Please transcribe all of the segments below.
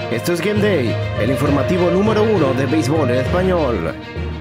Esto es Game Day, el informativo número 1 de béisbol en español.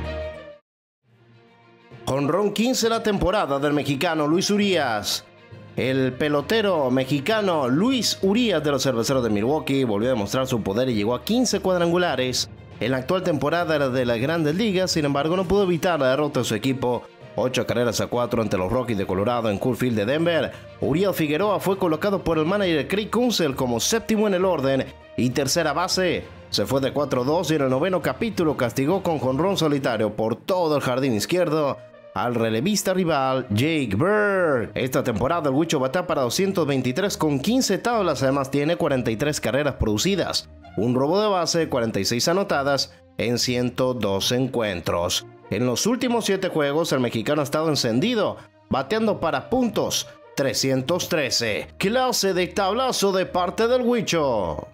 Jonrón 15 la temporada del mexicano Luis Urías. El pelotero mexicano Luis Urías de los Cerveceros de Milwaukee volvió a demostrar su poder y llegó a 15 cuadrangulares en la actual temporada de las Grandes Ligas. Sin embargo, no pudo evitar la derrota de su equipo 8-4 ante los Rockies de Colorado en Coors Field de Denver. Uriel Figueroa fue colocado por el manager Craig Counsell como séptimo en el orden y tercera base. Se fue de 4-2 y en el noveno capítulo castigó con jonrón solitario por todo el jardín izquierdo al relevista rival Jake Bird. Esta temporada el Huicho batea para 223 con 15 tablas, además tiene 43 carreras producidas, un robo de base, 46 anotadas en 102 encuentros. En los últimos 7 juegos el mexicano ha estado encendido, bateando para puntos 313. Clase de tablazo de parte del Huicho.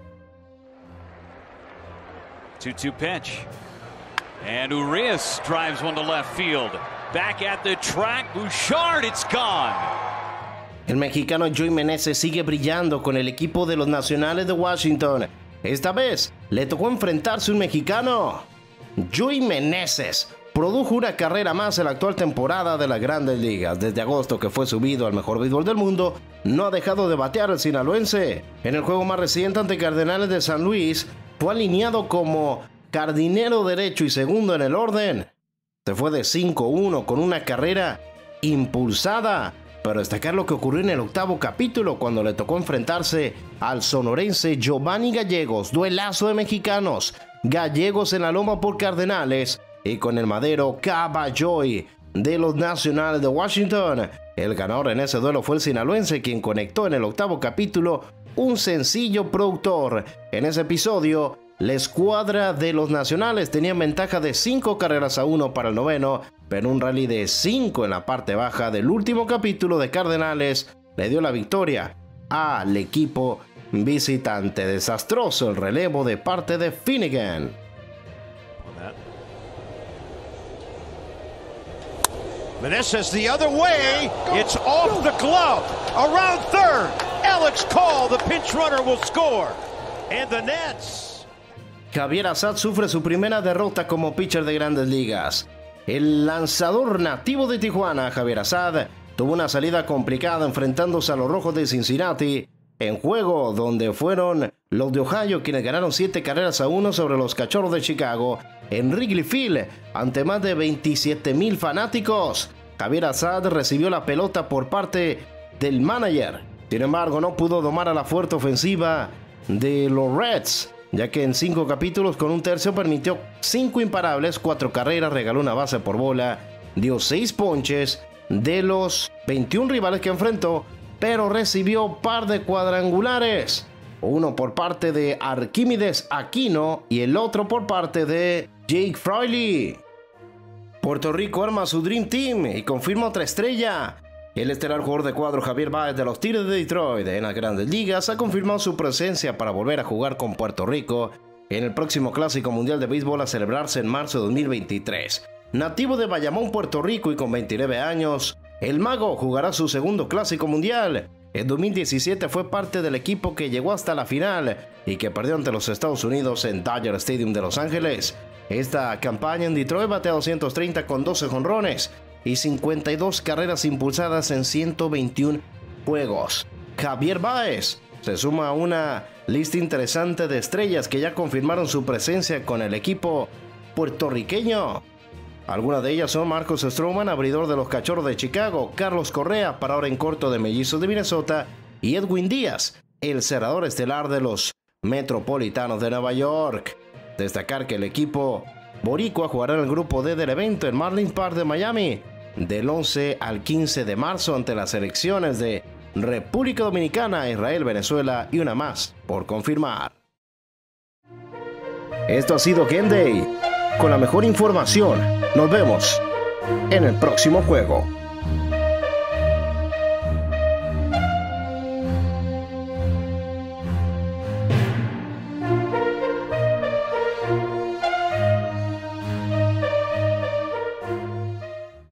2-2 pitch. And Urias drives one to left field. Back at the track, Bouchard, it's gone. El mexicano Joey Meneses sigue brillando con el equipo de los Nacionales de Washington. Esta vez le tocó enfrentarse a un mexicano. Joey Meneses produjo una carrera más en la actual temporada de las Grandes Ligas. Desde agosto que fue subido al mejor béisbol del mundo, no ha dejado de batear el sinaloense. En el juego más reciente ante Cardenales de San Luis, fue alineado como jardinero derecho y segundo en el orden. Se fue de 5-1 con una carrera impulsada. Pero destacar lo que ocurrió en el octavo capítulo cuando le tocó enfrentarse al sonorense Giovanny Gallegos. Duelazo de mexicanos. Gallegos en la loma por Cardenales y con el madero Caballoy de los Nacionales de Washington. El ganador en ese duelo fue el sinaloense, quien conectó en el octavo capítulo un sencillo productor. En ese episodio, la escuadra de los Nacionales tenía ventaja de 5-1 para el noveno, pero un rally de 5 en la parte baja del último capítulo de Cardenales le dio la victoria al equipo visitante. Desastroso el relevo de parte de Finnegan. Meneses the other way. It's off the glove. Around third. Alex Call, the pinch runner, will score. And the Nets. Javier Assad sufre su primera derrota como pitcher de Grandes Ligas. El lanzador nativo de Tijuana, Javier Assad, tuvo una salida complicada enfrentándose a los Rojos de Cincinnati en juego donde fueron los de Ohio quienes ganaron 7-1 sobre los Cachorros de Chicago en Wrigley Field ante más de 27,000 fanáticos. Javier Assad recibió la pelota por parte del manager. Sin embargo, no pudo domar a la fuerte ofensiva de los Reds, ya que en 5 capítulos con un tercio permitió 5 imparables, 4 carreras, regaló una base por bola, dio 6 ponches de los 21 rivales que enfrentó, pero recibió par de cuadrangulares, uno por parte de Arquímedes Aquino y el otro por parte de Jake Fraley. Puerto Rico arma su Dream Team y confirma otra estrella. El estelar jugador de cuadro Javier Baez de los Tigres de Detroit en las Grandes Ligas ha confirmado su presencia para volver a jugar con Puerto Rico en el próximo Clásico Mundial de Béisbol a celebrarse en marzo de 2023. Nativo de Bayamón, Puerto Rico y con 29 años, el mago jugará su segundo Clásico Mundial. En 2017 fue parte del equipo que llegó hasta la final y que perdió ante los Estados Unidos en Dodger Stadium de Los Ángeles. Esta campaña en Detroit batea 230 con 12 jonrones y 52 carreras impulsadas en 121 juegos. Javier Baez se suma a una lista interesante de estrellas que ya confirmaron su presencia con el equipo puertorriqueño. Algunas de ellas son Marcus Stroman, abridor de los Cachorros de Chicago, Carlos Correa, parador en corto de Mellizos de Minnesota, y Edwin Díaz, el cerrador estelar de los Metropolitanos de Nueva York. Destacar que el equipo boricua jugará en el grupo D del evento en Marlins Park de Miami del 11 al 15 de marzo ante las selecciones de República Dominicana, Israel, Venezuela y una más por confirmar. Esto ha sido Game Day. Con la mejor información, nos vemos en el próximo juego.